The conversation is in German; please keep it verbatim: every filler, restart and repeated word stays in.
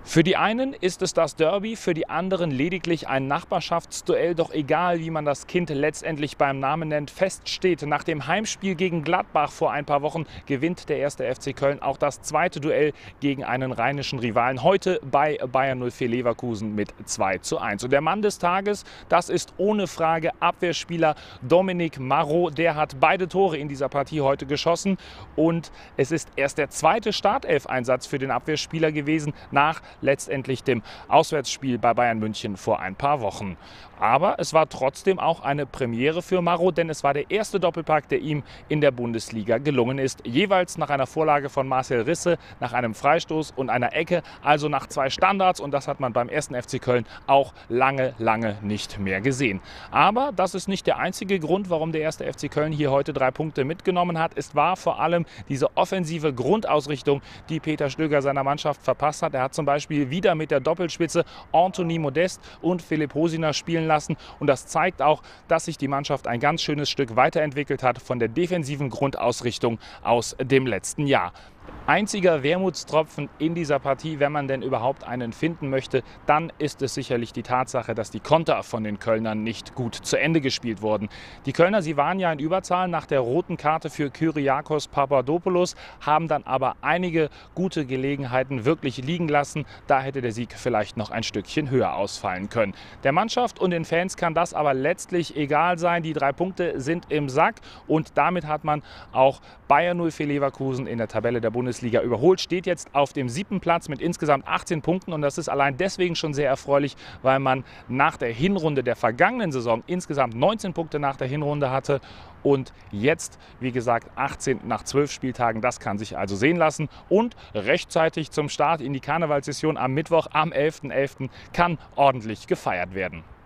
Für die einen ist es das Derby, für die anderen lediglich ein Nachbarschaftsduell. Doch egal, wie man das Kind letztendlich beim Namen nennt, fest steht: Nach dem Heimspiel gegen Gladbach vor ein paar Wochen gewinnt der erste F C Köln auch das zweite Duell gegen einen rheinischen Rivalen. Heute bei Bayer null vier Leverkusen mit zwei zu eins. Und der Mann des Tages, das ist ohne Frage Abwehrspieler Dominique Marot. Der hat beide Tore in dieser Partie heute geschossen. Und es ist erst der zweite Startelf-Einsatz für den Abwehrspieler gewesen, nach letztendlich dem Auswärtsspiel bei Bayern München vor ein paar Wochen. Aber es war trotzdem auch eine Premiere für Marot, denn es war der erste Doppelpack, der ihm in der Bundesliga gelungen ist. Jeweils nach einer Vorlage von Marcel Risse, nach einem Freistoß und einer Ecke, also nach zwei Standards. Und das hat man beim ersten F C Köln auch lange, lange nicht mehr gesehen. Aber das ist nicht der einzige Grund, warum der erste F C Köln hier heute drei Punkte mitgenommen hat. Es war vor allem diese offensive Grundausrichtung, die Peter Stöger seiner Mannschaft verpasst hat. Er hat zum Beispiel wieder mit der Doppelspitze Anthony Modest und Philipp Hosiner spielen lassen. Und das zeigt auch, dass sich die Mannschaft ein ganz schönes Stück weiterentwickelt hat von der defensiven Grundausrichtung aus dem letzten Jahr. Einziger Wermutstropfen in dieser Partie, wenn man denn überhaupt einen finden möchte, dann ist es sicherlich die Tatsache, dass die Konter von den Kölnern nicht gut zu Ende gespielt wurden. Die Kölner, sie waren ja in Überzahl nach der roten Karte für Kyriakos Papadopoulos, haben dann aber einige gute Gelegenheiten wirklich liegen lassen. Da hätte der Sieg vielleicht noch ein Stückchen höher ausfallen können. Der Mannschaft und den Fans kann das aber letztlich egal sein. Die drei Punkte sind im Sack und damit hat man auch Bayer null vier Leverkusen in der Tabelle der Bundesliga überholt, steht jetzt auf dem siebten Platz mit insgesamt achtzehn Punkten, und das ist allein deswegen schon sehr erfreulich, weil man nach der Hinrunde der vergangenen Saison insgesamt neunzehn Punkte nach der Hinrunde hatte und jetzt, wie gesagt, achtzehn nach zwölf Spieltagen. Das kann sich also sehen lassen, und rechtzeitig zum Start in die Karnevalssession am Mittwoch, am elften elften kann ordentlich gefeiert werden.